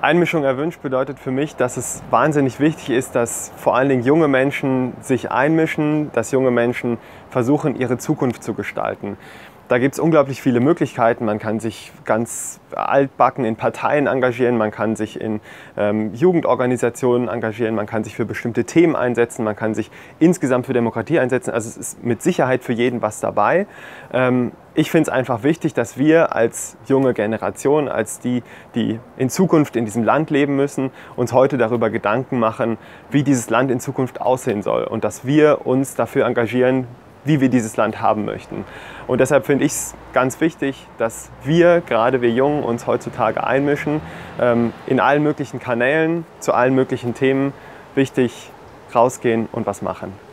Einmischung erwünscht bedeutet für mich, dass es wahnsinnig wichtig ist, dass vor allen Dingen junge Menschen sich einmischen, dass junge Menschen versuchen, ihre Zukunft zu gestalten. Da gibt es unglaublich viele Möglichkeiten. Man kann sich ganz altbacken in Parteien engagieren, man kann sich in Jugendorganisationen engagieren, man kann sich für bestimmte Themen einsetzen, man kann sich insgesamt für Demokratie einsetzen. Also es ist mit Sicherheit für jeden was dabei. Ich finde es einfach wichtig, dass wir als junge Generation, als die in Zukunft in diesem Land leben müssen, uns heute darüber Gedanken machen, wie dieses Land in Zukunft aussehen soll und dass wir uns dafür engagieren, wie wir dieses Land haben möchten. Und deshalb finde ich es ganz wichtig, dass wir, gerade wir Jungen, uns heutzutage einmischen, in allen möglichen Kanälen, zu allen möglichen Themen, wichtig rausgehen und was machen.